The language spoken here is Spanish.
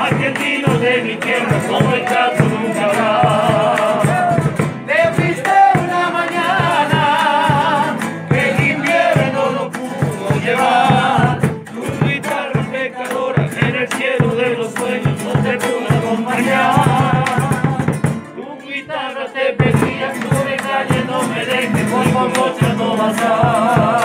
argentino de mi tierra, como el caso nunca habrá. Te fuiste una mañana que el invierno no pudo llevar. Tu guitarra pecadora en el cielo de los sueños no te pudo acompañar. Tu guitarra te pedía, tu calle no me dejes, por favor ya no vas a.